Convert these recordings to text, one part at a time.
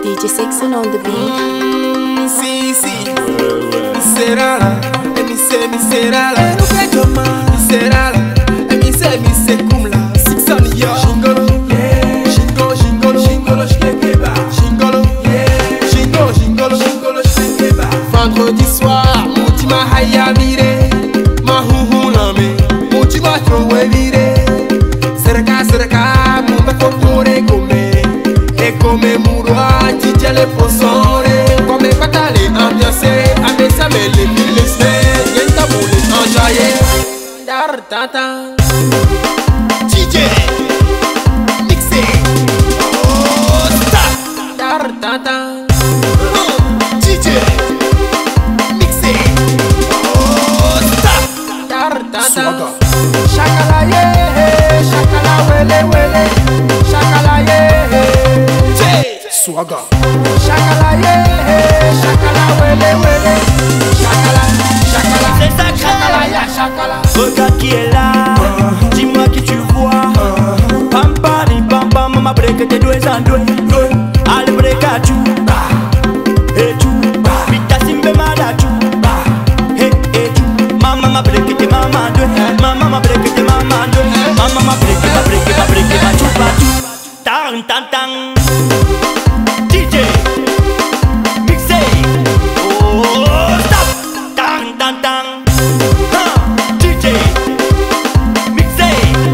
DJ Sexon on the beat. Si, miserala, miserala, miserala, mise kumla. Sexon yo, shingolo, shingolo, shingolo, shingolo, shingolo. Vendredi soir, mutima haya vire, mahuhu lame, mutima trowe vire. Serka, mumba fokore come murwa, titi le posore, come patale ambiance, amesa me le filesne, yenta moule enjaye, dar tata. DJ mixé, oh stop, dar tata. DJ mixé, oh stop, dar tata. Shakala ye, shakala wele, shakala ye. Swaga. Shakala yeah, shakala wele, shakala, c'est sacré. Shakala ya, shakala. Regarde qui est là, dis-moi qui tu vois. Pam pam, maman break tes doigts en doigts. Allez break à tu, et tu, pita simbe malatu, et tu. Maman break tes maman deux, maman break tes maman deux, maman break tu. Tang tang tang. DJ mixé, oh stop, tang tang tang. DJ mixé,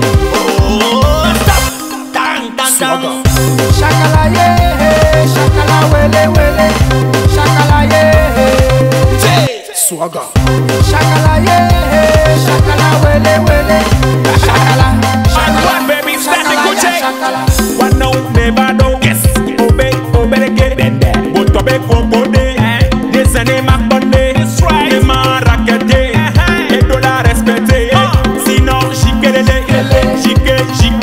oh stop, tang tang tang. Shakala yeah, shakala wele, shakala yeah. Swaga. Shakala yeah, shakala wele, shakala. One baby, stand the good check. Shakala. One no, never no. Yes, obey, get it. But obey for body. Des années m'a bonné. Les mains raquettées. Et de la respecter. Sinon, jikelele. Jikelele.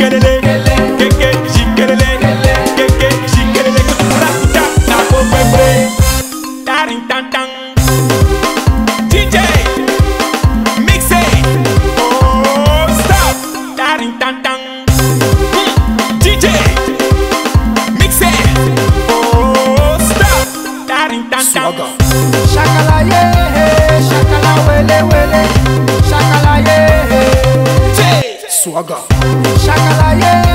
Keke, jikelele. Keke, jikelele. Rakuta, na bobebe. Taring tang tang. DJ mixé. Oh, stop. Taring tang tang. DJ mixé. Oh stop. Taring tang tang. Shakala yeah, shakala wele, shakala yeah. Swaga. Shakala yeah.